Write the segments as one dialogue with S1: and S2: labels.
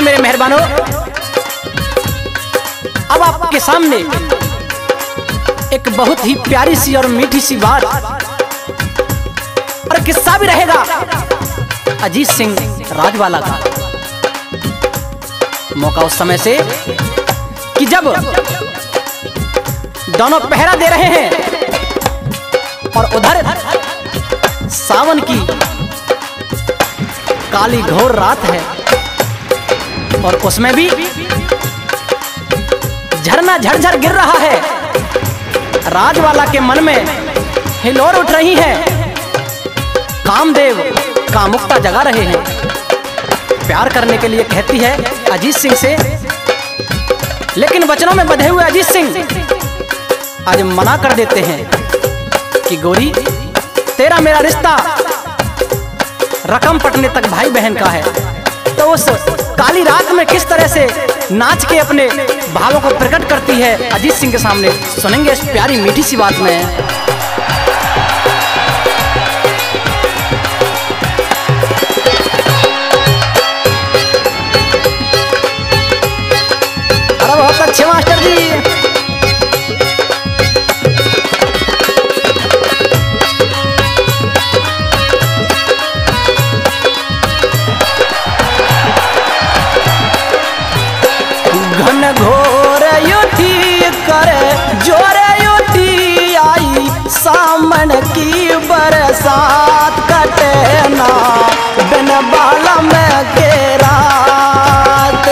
S1: मेरे मेहरबानों, अब आपके सामने एक बहुत ही प्यारी सी और मीठी सी बात और किस्सा भी रहेगा अजीत सिंह राजवाला का। मौका उस समय से कि जब दोनों पहरा दे रहे हैं और उधर सावन की काली घोर रात है और उसमें भी झरना झरझर गिर रहा है। राजवाला के मन में हिलोर उठ रही है, कामदेव कामुकता जगा रहे हैं। प्यार करने के लिए कहती है अजीत सिंह से, लेकिन वचनों में बंधे हुए अजीत सिंह आज मना कर देते हैं कि गोरी तेरा मेरा रिश्ता रकम पटने तक भाई बहन का है। तो उस काली रात में किस तरह से नाच के अपने भावों को प्रकट करती है अजीत सिंह के सामने, सुनेंगे इस प्यारी मीठी सी बात में। अरे बहुत अच्छे मास्टर जी। घन घोर युति करे जोरे युति आई, सामन की बरसात कटे ना बिन बाला में के रात।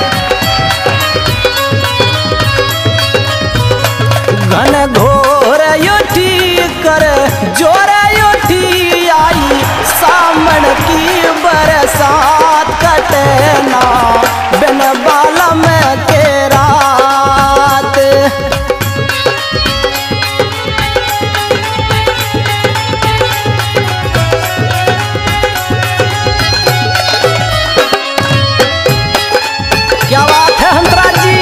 S1: घन घोर युति करे जोरे युति आई, सामन की बरसात कटे ना बिन बाला में के रात। क्या बात है हंसराज जी।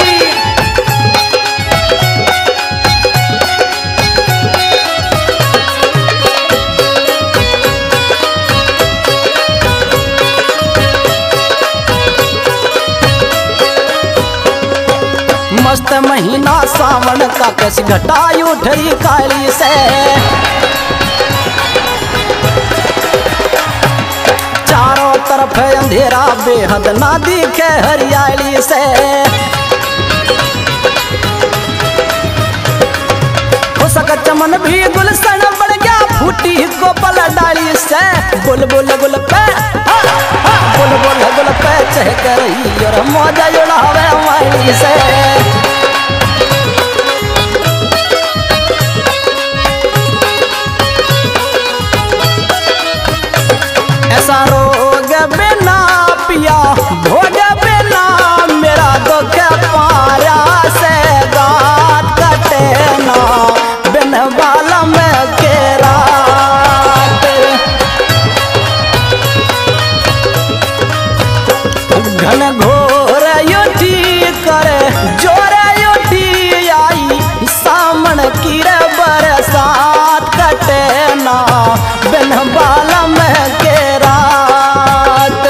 S1: मस्त महीना सावन का कैसी घटाई उठई काली से, चारों तरफ अंधेरा बेहद ना दिखे हरियाली से। हो सका चमन भी गुलशन बढ़ गया फूटी को पल डाली से। बुलबुल गुल पे बुलबुल गुल पे चहक रही और मौजा उड़ावे वाली से। ऐसा रोग बिना पिया भोग बिना मेरा दुख पाया से गात कटे ना बिन बाला में के रात। घन घोर युति करे जोरे युति आई, सामन की बरसात कटे ना बिन बाला में के रात।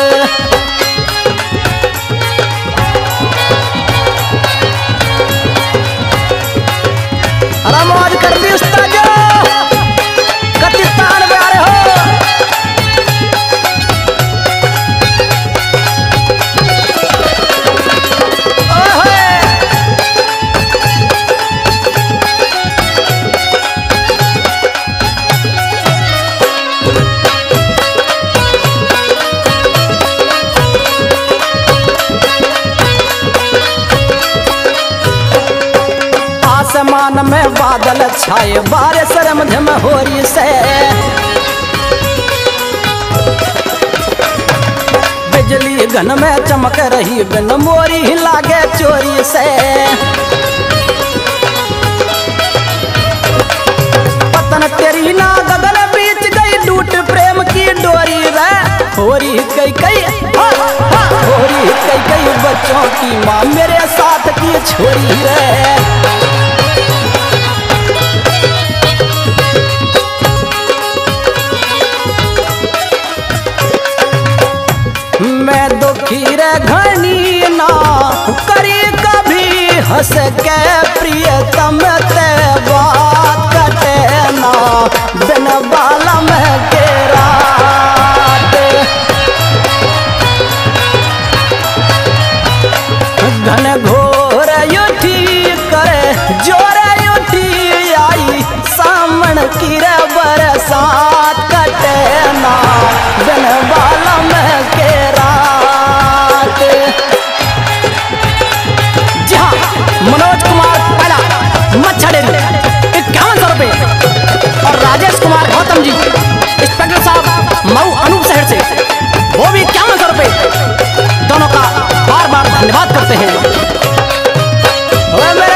S1: अरे मौज कर दी उस्ताद जो कति तान प्यारे हो। आसमान में बादल छाए बारिश रमझम हो रही से, बिजली घन में चमक रही बिन मोरी लागे चोरी से। पतन तेरी ना गगन बीच गई टूट प्रेम की डोरी रे। होरी कई कई होरी कई कई बच्चों की माँ मेरे साथ की छोरी रे। मैं दुखी रे घनी ना करी कभी हंस के प्रियतम ते बात कटे ना बिन बालम के रात। घन घोर युठी करे जोरे युठी आई सामन की रे बरसात कटे ना बिन बालम के रात। जी हाँ, मनोज कुमार पहला मच्छड़ेरी 5100 रुपये और राजेश कुमार गौतम जी इंस्पेक्टर साहब मऊ अनूप शहर से वो भी 5100 रुपये। दोनों का बार बार धन्यवाद करते हैं। मेरे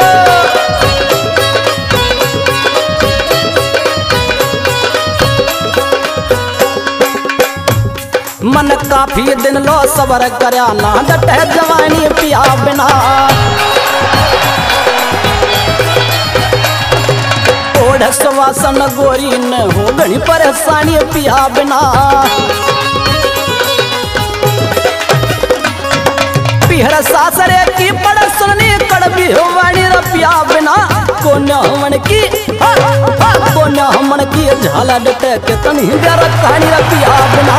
S1: मन काफी दिन लो सबर करया ना डटे जवानी पिया बिना। ओढ़ सवासन गोरी न हो घनी परेशानी पिया बिना। पिहर सासरे की पड़ सुननी कड़बी हो वाणी पिया बिना। कोन हमन की कोन हमन की झाला डटे के तनी डर कहानी पिया बिना।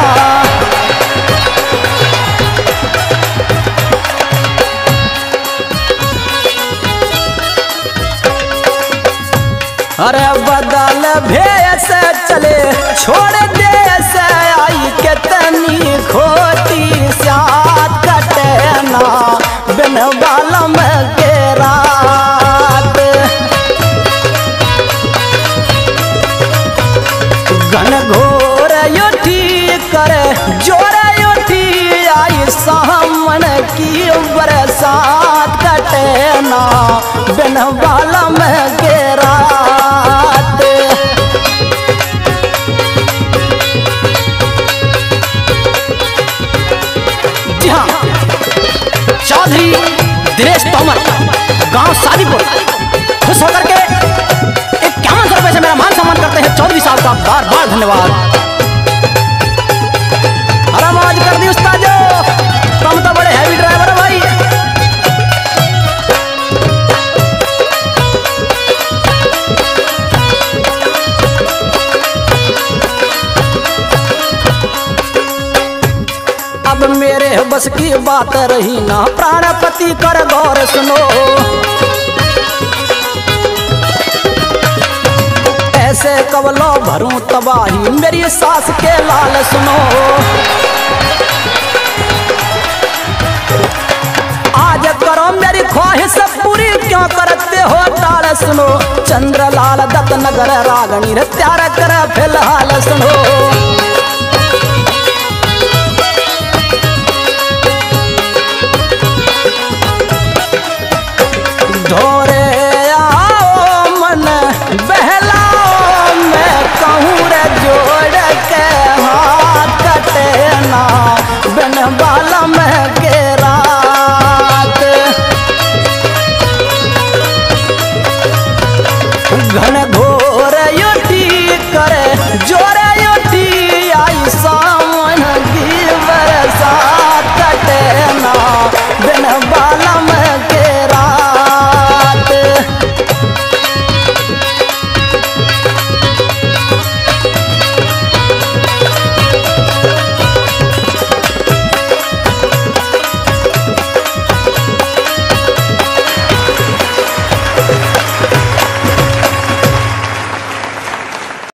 S1: अरे बदल भेस चले छोड़ दे से आई कितनी खोटी साथ कटे ना बिन बालम के रात। घन घोर युठी करे जोर युठी आई सामन की बरसात कटे ना बिन बालम के रात। चौधरी दिनेश तोमर गांव सादीपुर खुश होकर के 5100 रुपये से मेरा मान सम्मान करते हैं। चौधरी साहब का बार बार धन्यवाद। आराम आज कर दी उस्ताद जो तुम तो बड़े हैवी ड्राइवर है भाई। अब मेरे बस की बात रही ना प्राणपति कर गौर सुनो। ऐसे कवलो भरूं तबाही मेरी सास के लाल सुनो। आज करो मेरी ख्वाहिश पूरी क्यों करते हो टाल सुनो। चंद्रलाल दत्त नगर रागनी रे त्यार कर फिलहाल सुनो।